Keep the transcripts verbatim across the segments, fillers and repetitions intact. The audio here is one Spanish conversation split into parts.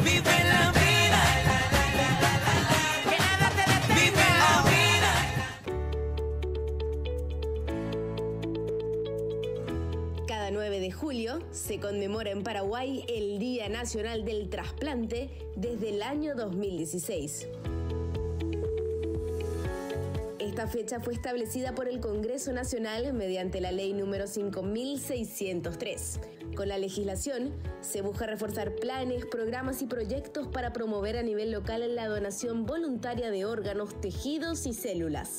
Vive la vida. Que nada te detenga. Cada nueve de julio se conmemora en Paraguay el Día Nacional del Trasplante desde el año dos mil dieciséis. Esta fecha fue establecida por el Congreso Nacional mediante la Ley número cinco mil seiscientos tres. Con la legislación se busca reforzar planes, programas y proyectos para promover a nivel local la donación voluntaria de órganos, tejidos y células.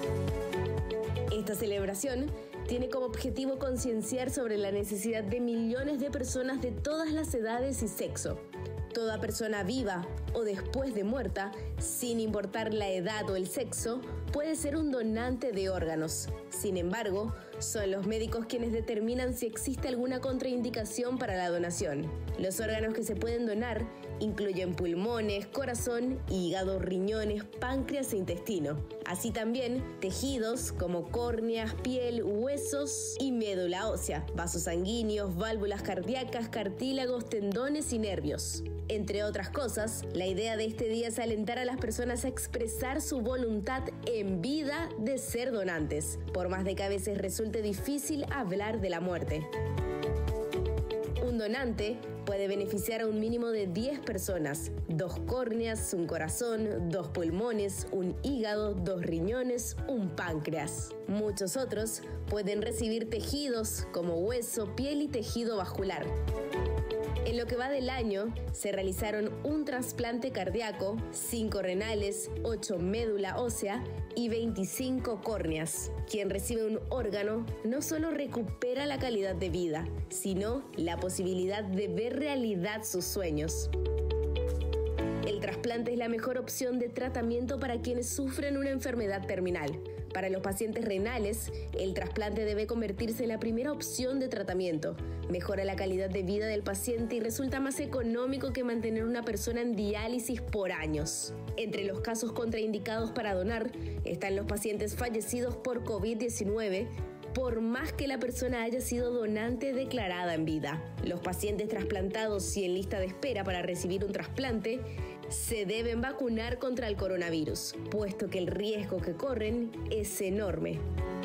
Esta celebración tiene como objetivo concienciar sobre la necesidad de millones de personas de todas las edades y sexo. Toda persona viva o después de muerta, sin importar la edad o el sexo, puede ser un donante de órganos. Sin embargo, son los médicos quienes determinan si existe alguna contraindicación para la donación. Los órganos que se pueden donar incluyen pulmones, corazón, hígado, riñones, páncreas e intestino. Así también tejidos como córneas, piel, huesos y médula ósea, vasos sanguíneos, válvulas cardíacas, cartílagos, tendones y nervios. Entre otras cosas, la idea de este día es alentar a las personas a expresar su voluntad en vida de ser donantes, por más de que a veces resulte difícil hablar de la muerte. Un donante puede beneficiar a un mínimo de diez personas, dos córneas, un corazón, dos pulmones, un hígado, dos riñones, un páncreas. Muchos otros pueden recibir tejidos como hueso, piel y tejido vascular. En lo que va del año, se realizaron un trasplante cardíaco, cinco renales, ocho médula ósea y veinticinco córneas. Quien recibe un órgano no solo recupera la calidad de vida, sino la posibilidad de ver realidad sus sueños. El trasplante es la mejor opción de tratamiento para quienes sufren una enfermedad terminal. Para los pacientes renales, el trasplante debe convertirse en la primera opción de tratamiento. Mejora la calidad de vida del paciente y resulta más económico que mantener una persona en diálisis por años. Entre los casos contraindicados para donar están los pacientes fallecidos por COVID diecinueve, por más que la persona haya sido donante declarada en vida. Los pacientes trasplantados y en lista de espera para recibir un trasplante se deben vacunar contra el coronavirus, puesto que el riesgo que corren es enorme.